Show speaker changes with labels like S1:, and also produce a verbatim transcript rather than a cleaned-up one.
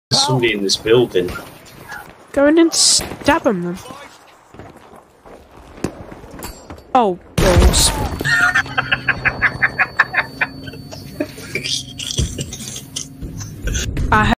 S1: There's somebody in this building.
S2: Go in and stab him then. Oh, balls. I